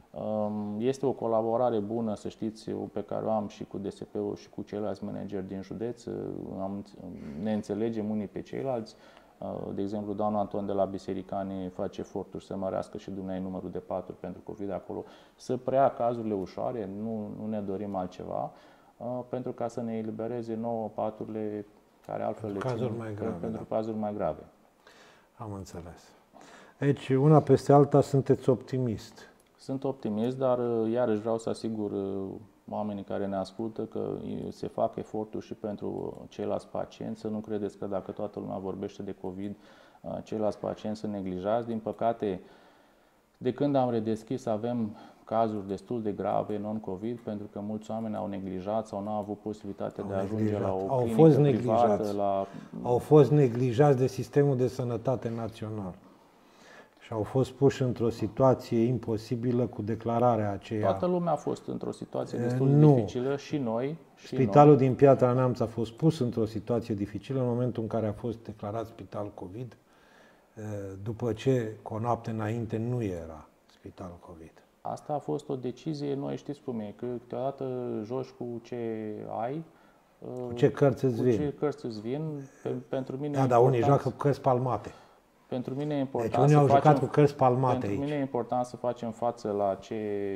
Este o colaborare bună, să știți, pe care o am și cu D S P-ul și cu ceilalți manageri din județ. Am, ne înțelegem unii pe ceilalți. De exemplu, doamna Anton de la Bisericani face eforturi să mărească și dumneavoastră numărul de paturi pentru COVID acolo, să preia cazurile ușoare, nu, nu ne dorim altceva, pentru ca să ne elibereze nouă paturile care altfel le țin mai grave, pentru da. cazuri mai grave. Am înțeles. Deci, una peste alta, sunteți optimist. Sunt optimist, dar iarăși vreau să asigur oamenii care ne ascultă că se fac eforturi și pentru ceilalți pacienți. Să nu credeți că dacă toată lumea vorbește de COVID, ceilalți pacienți sunt neglijați. Din păcate, de când am redeschis, avem cazuri destul de grave non-COVID, pentru că mulți oameni au neglijat sau nu au avut posibilitatea de a ajunge la o au clinică fost privată. neglijați. La... Au fost neglijați de sistemul de sănătate național. Și au fost puși într-o situație imposibilă cu declararea aceea. Toată lumea a fost într-o situație destul de nu. dificilă, și noi. Și Spitalul noi. din Piatra Neamț a fost pus într-o situație dificilă în momentul în care a fost declarat spital COVID, după ce cu o noapte înainte nu era spital COVID. Asta a fost o decizie, noi știți cum e, că câteodată joci cu ce ai, cu ce cărți îți vin. Cu ce cărți îți vin. Pentru mine da, dar unii joacă cu cărți palmate. Pentru mine e important deci unii să au facem, jucat cu cărți palmate Pentru aici. mine e important să facem față la ce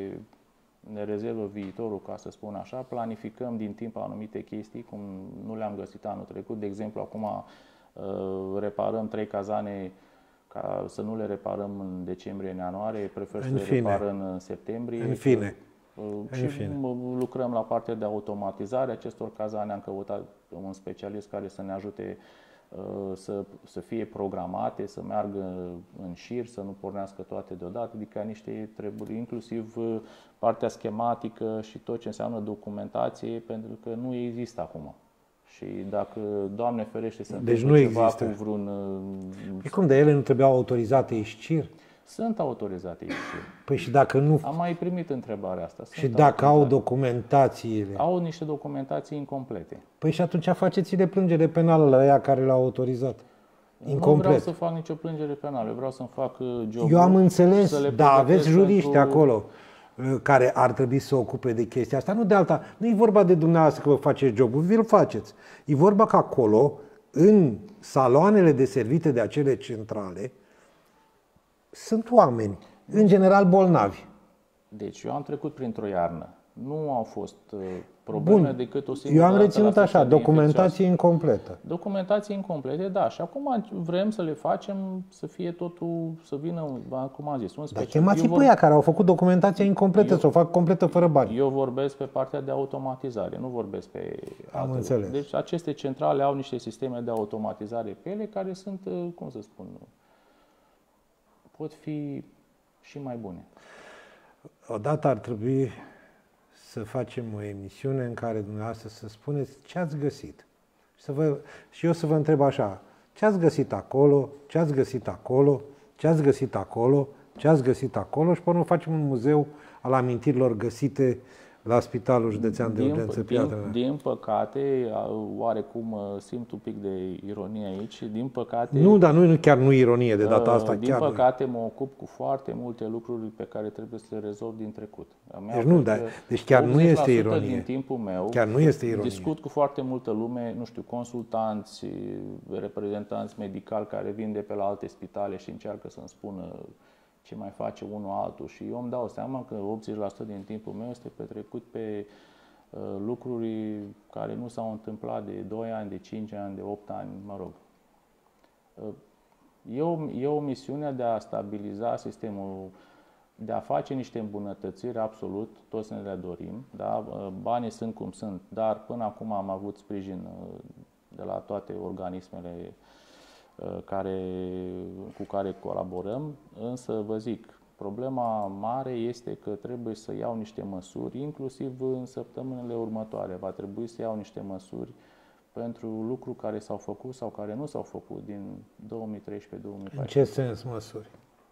ne rezervă viitorul, ca să spun așa. Planificăm din timp anumite chestii, cum nu le-am găsit anul trecut. De exemplu, acum reparăm trei cazane, ca să nu le reparăm în decembrie, în ianuarie, prefer să în le fine. reparăm în septembrie. În fine. Și în fine. lucrăm la partea de automatizare acestor cazane. Am căutat un specialist care să ne ajute Să, să fie programate, să meargă în șir, să nu pornească toate deodată, adică niște treburi, inclusiv partea schematică și tot ce înseamnă documentație, pentru că nu există acum. Și dacă, Doamne ferește, să deci întâmplă nu ceva există. cu vreun... E cum, de ele nu trebuiau autorizate ISCIR? Sunt autorizate ISCIR. Păi și dacă nu... Am mai primit întrebarea asta. Sunt și dacă autorizate. au documentațiile? Au niște documentații incomplete. Păi și atunci faceți-le plângere penală la ea care l-au autorizat. Incomplet. Nu vreau să fac nicio plângere penală, eu vreau să-mi fac jobul. Eu am înțeles, să le dar aveți juriști pentru... acolo care ar trebui să se ocupe de chestia asta. Nu de alta. Nu e vorba de dumneavoastră că vă faceți jobul, vi-l faceți. E vorba că acolo, în saloanele deservite de acele centrale, sunt oameni, în general bolnavi. Deci eu am trecut printr-o iarnă. Nu au fost probleme Bun. decât o singură Eu am dată reținut la așa, secția de documentație infecțioase. incompletă. Documentație incomplete, da. Și acum vrem să le facem să fie totul, să vină, cum am zis, un Dar special. chemați Eu pe vor- ăia care au făcut documentația incompletă, Eu- să o fac completă fără bani. Eu vorbesc pe partea de automatizare, nu vorbesc pe Am alte înțeles. lucruri. Deci aceste centrale au niște sisteme de automatizare pe ele care sunt, cum să spun, pot fi și mai bune. Odată ar trebui să facem o emisiune în care dumneavoastră să spuneți ce ați găsit. Și, să vă, și eu să vă întreb așa, ce ați găsit acolo, ce ați găsit acolo, ce ați găsit acolo, ce ați găsit acolo și pe urmă facem un muzeu al amintirilor găsite la Spitalul Județean de Din, Urgență din, Piatra Mea. din păcate, oarecum simt un pic de ironie aici, din păcate... Nu, dar nu, chiar nu ironie de data asta. Din chiar păcate mă ocup cu foarte multe lucruri pe care trebuie să le rezolv din trecut. Deci nu, dar, deci chiar nu este ironie. Din timpul meu chiar nu este ironie. Discut cu foarte multă lume, nu știu, consultanți, reprezentanți medicali care vin de pe la alte spitale și încearcă să-mi spună ce mai face unul altul și eu îmi dau seama că optzeci la sută din timpul meu este petrecut pe uh, lucruri care nu s-au întâmplat de doi ani, de cinci ani, de opt ani, mă rog. Uh, e, o, e o misiune de a stabiliza sistemul, de a face niște îmbunătățiri, absolut, toți ne le dorim, da? Banii sunt cum sunt, dar până acum am avut sprijin uh, de la toate organismele Care, cu care colaborăm, însă vă zic, problema mare este că trebuie să iau niște măsuri, inclusiv în săptămânile următoare. Va trebui să iau niște măsuri pentru lucruri care s-au făcut sau care nu s-au făcut din două mii treisprezece două mii paisprezece. În ce sens măsuri?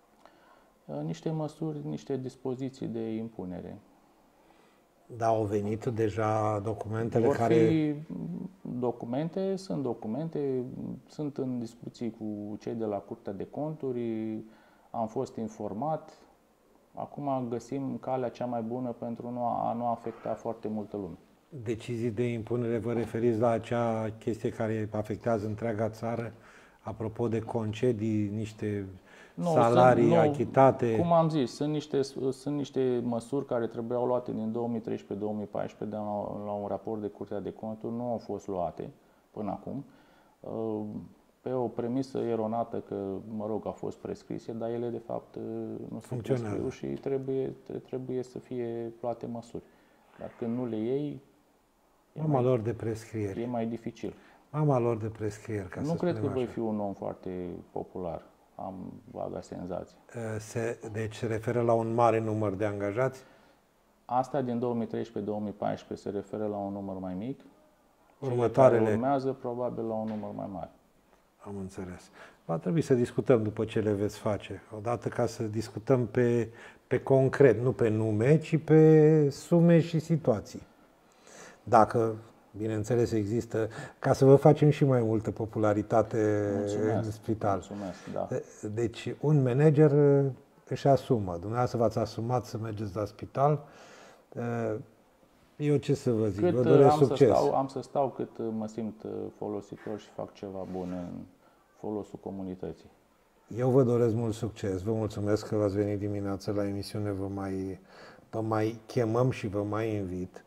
Niște măsuri, niște dispoziții de impunere. Da, au venit deja documentele Vor care... fi documente, sunt documente, sunt în discuții cu cei de la Curtea de Conturi, am fost informat, acum găsim calea cea mai bună pentru a nu afecta foarte multă lume. Decizii de impunere, vă referiți la acea chestie care afectează întreaga țară, apropo de concedii, niște Nu, salarii sunt, nu, achitate? Cum am zis, sunt niște, sunt niște măsuri care trebuiau luate din două mii treisprezece două mii paisprezece, dar la, la un raport de Curtea de Conturi nu au fost luate până acum, pe o premisă eronată că, mă rog, a fost prescrise, dar ele de fapt nu sunt prescriu și trebuie, trebuie să fie luate măsuri. Dar când nu le iei, e Mama mai, lor de prescrieri. e mai dificil. Mama lor de prescrieri, ca Nu să cred că spunem voi așa. fi un om foarte popular. Am vaga senzație. Se, deci se referă la un mare număr de angajați? Asta din două mii treisprezece două mii paisprezece se referă la un număr mai mic. Următoarele... Cele care urmează probabil la un număr mai mare. Am înțeles. Va trebui să discutăm după ce le veți face. Odată ca să discutăm pe, pe concret, nu pe nume, ci pe sume și situații. Dacă, bineînțeles, există, ca să vă facem și mai multă popularitate Mulțumesc. în spital. Mulțumesc, da. Deci, un manager își asumă. Dumneavoastră v-ați asumat să mergeți la spital. Eu ce să vă zic, Cât vă doresc am succes. Să stau, am să stau cât mă simt folositor și fac ceva bun în folosul comunității. Eu vă doresc mult succes. Vă mulțumesc că v-ați venit dimineața la emisiune. Vă mai, vă mai chemăm și vă mai invit.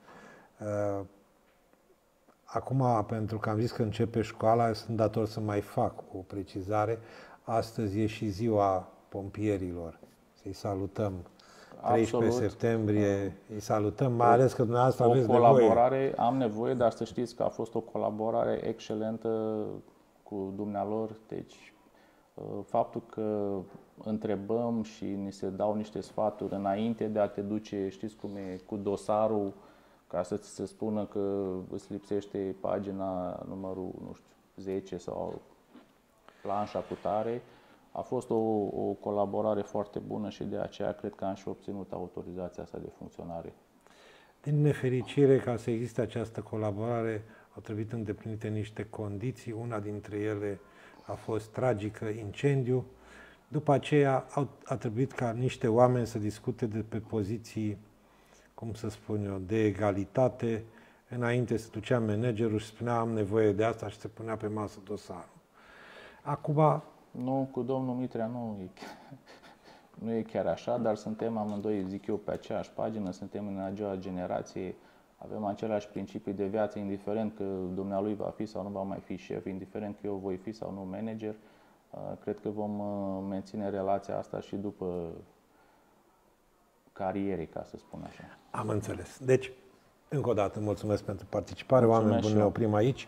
Acum, pentru că am zis că începe școala, sunt dator să mai fac o precizare. Astăzi e și ziua pompierilor. Să-i salutăm. treisprezece Absolut. septembrie, îi salutăm, mai ales că dumneavoastră o aveți colaborare, nevoie. Am nevoie, dar să știți că a fost o colaborare excelentă cu dumnealor. Deci, faptul că întrebăm și ni se dau niște sfaturi înainte de a te duce, știți cum e, cu dosarul, ca să ți se spună că îți lipsește pagina numărul, nu știu, zece sau planșa cu tare, a fost o, o colaborare foarte bună și de aceea cred că am și obținut autorizația asta de funcționare. Din nefericire, ca să existe această colaborare, au trebuit îndeplinite niște condiții. Una dintre ele a fost tragică, incendiu. După aceea a trebuit ca niște oameni să discute de pe poziții, cum să spun eu, de egalitate. Înainte se ducea managerul și spunea am nevoie de asta și se punea pe masă dosarul. Acum... Nu, cu domnul Mitrea nu e, nu e chiar așa, dar suntem amândoi, zic eu, pe aceeași pagină, suntem în aceeași generație. Avem aceleași principii de viață, indiferent că dumnealui va fi sau nu va mai fi șef, indiferent că eu voi fi sau nu manager. Cred că vom menține relația asta și după carierei, ca să spun așa. Am înțeles. Deci, încă o dată, mulțumesc pentru participare. Mulțumesc. Oameni buni, ne oprim aici.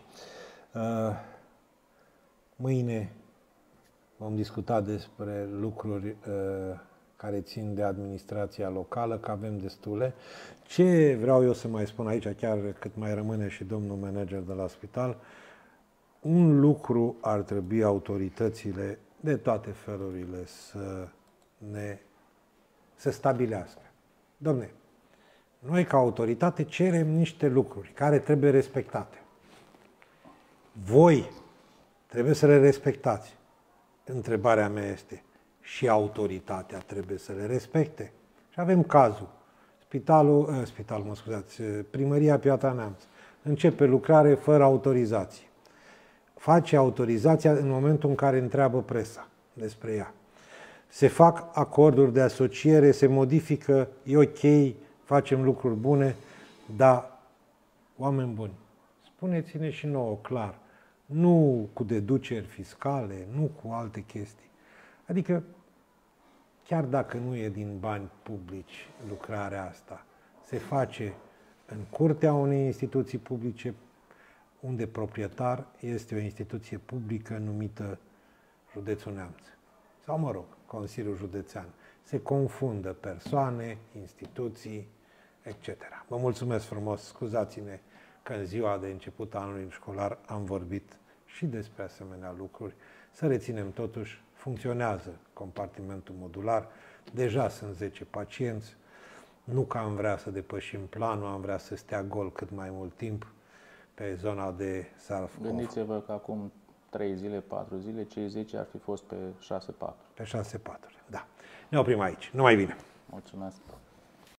Mâine vom discuta despre lucruri care țin de administrația locală, că avem destule. Ce vreau eu să mai spun aici, chiar cât mai rămâne și domnul manager de la spital, un lucru ar trebui autoritățile de toate felurile să ne să stabilească. Dom'le, noi ca autoritate cerem niște lucruri care trebuie respectate. Voi trebuie să le respectați. Întrebarea mea este, și autoritatea trebuie să le respecte? Și avem cazul. Spitalul, eh, spitalul, mă scuzați, Primăria Piatra Neamț începe lucrare fără autorizație. Face autorizația în momentul în care întreabă presa despre ea. Se fac acorduri de asociere, se modifică, e ok, facem lucruri bune, dar, oameni buni, spuneți-ne și nouă clar, nu cu deduceri fiscale, nu cu alte chestii. Adică, chiar dacă nu e din bani publici lucrarea asta, se face în curtea unei instituții publice, unde proprietar este o instituție publică numită Județul Neamț. Sau, mă rog, Consiliul Județean. Se confundă persoane, instituții, et cetera. Vă mulțumesc frumos, scuzați-ne că în ziua de început a anului școlar am vorbit și despre asemenea lucruri. Să reținem totuși, funcționează compartimentul modular, deja sunt zece pacienți, nu că am vrea să depășim planul, am vrea să stea gol cât mai mult timp pe zona de self-off. Gândiți-vă că acum trei zile, patru zile, cei zece ar fi fost pe șase patru. Pe șase patru, da. Ne oprim aici. Numai bine! Mulțumesc!